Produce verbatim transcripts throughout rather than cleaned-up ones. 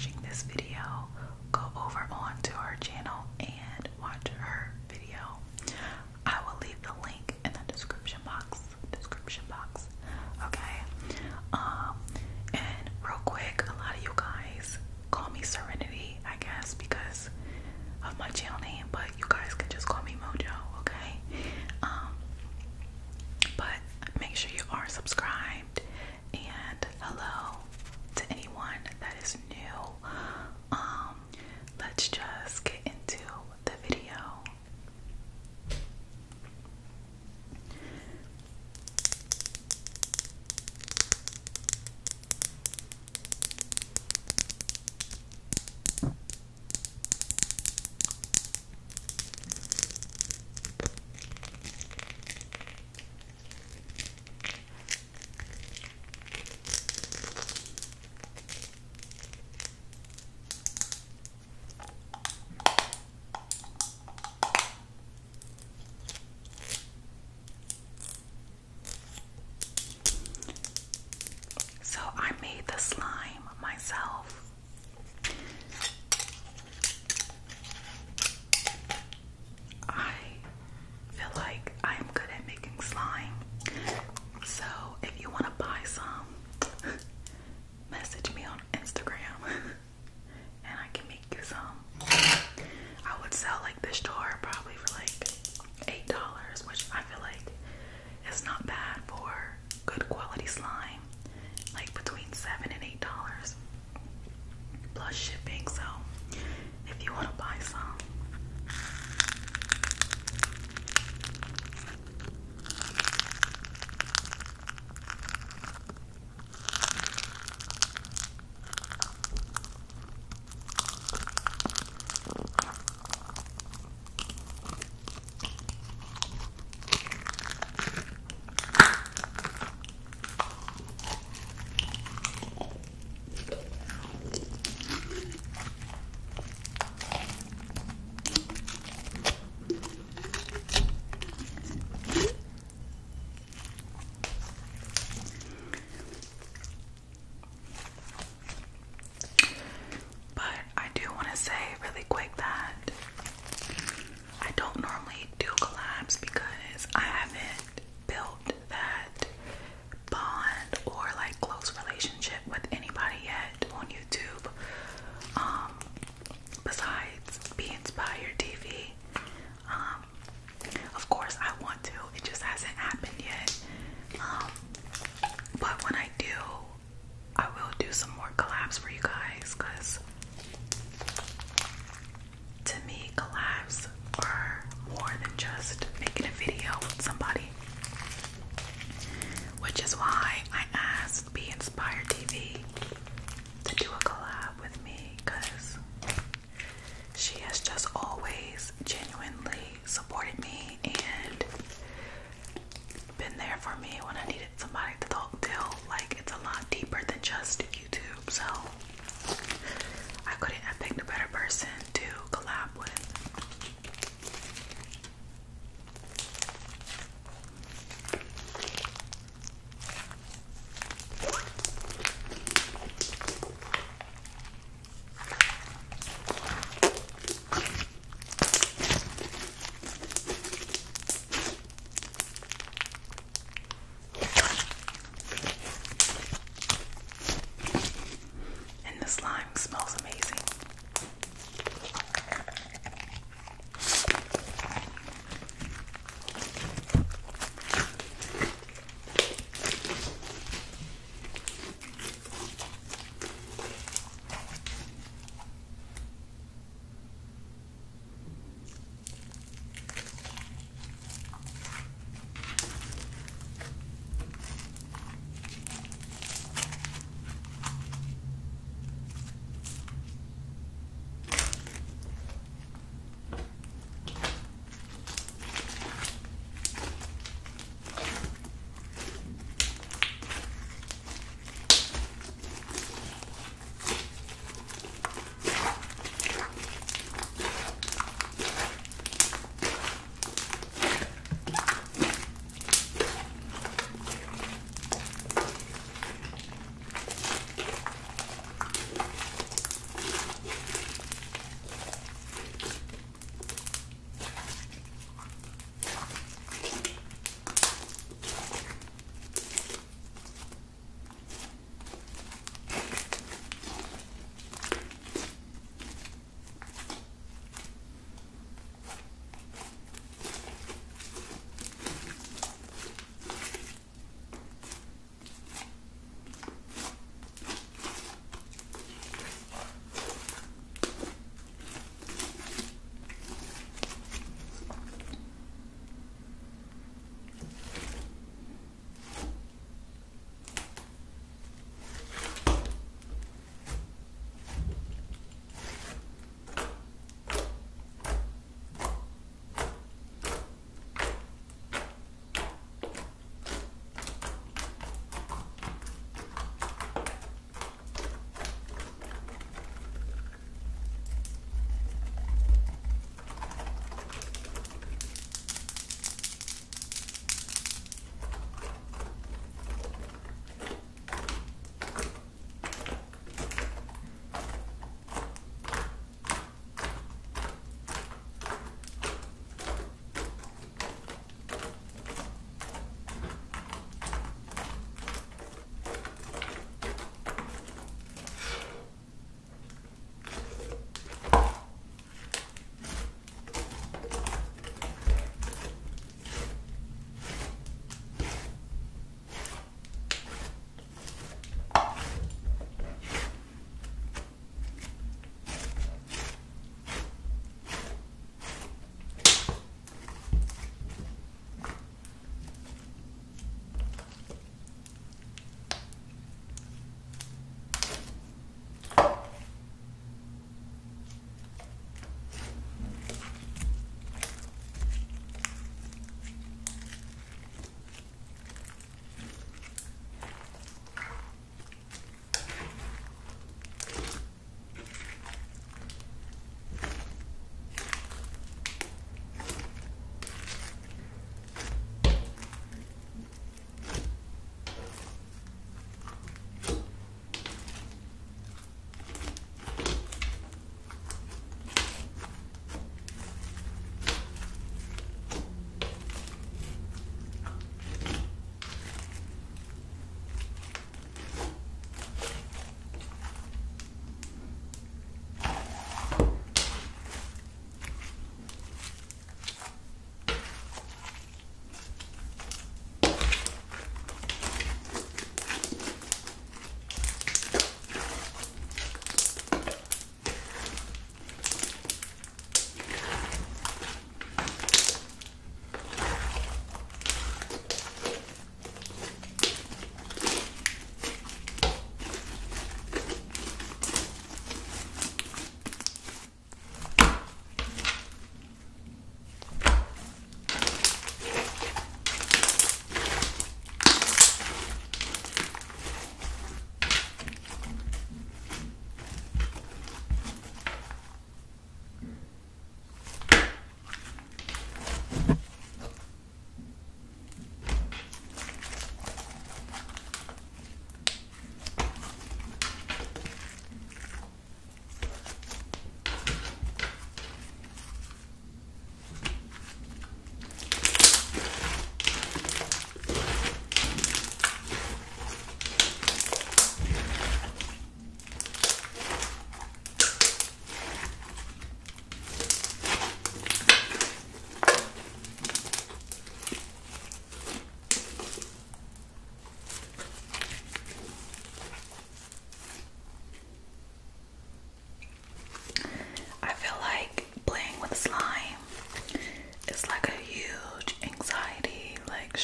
watching this video, go over onto her channel and watch her video. I will leave the link in the description box. Description box. Okay. Um, and real quick, a lot of you guys call me Serenity, I guess, because of my channel name, but you guys can just call me Mojo, okay? Um, but make sure you are subscribed, and hello to anyone that is new. Um, let's just get into the video. So I made the slime myself. I feel like I am good at making slime. So if you want to buy some, message me on Instagram and I can make you some. I would sell like this jar probably for like eight dollars, which I feel like is not bad for good quality slime. Like between seven and eight dollars plus shipping. So if you want to buy some, but I do want to say really quick that I don't normally do collabs because I haven't built that bond or like close relationship with anybody yet on YouTube. Um, besides Be Inspired T V. Um, of course I want to. It just hasn't happened yet. Um, but when I do, I will do some more collabs for you guys, because to me, collabs are more than just making a video with somebody. Which is why I asked Be Inspired T V to do a collab with me, because she has just always genuinely supported me and been there for me when I needed somebody to talk to. Like, it's a lot deeper than just YouTube, so I couldn't have picked a better person to collab with. And the slime smells amazing.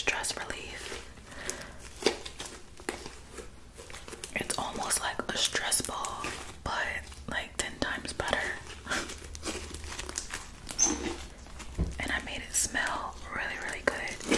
stress relief. It's almost like a stress ball, but like ten times better. And I made it smell really, really good.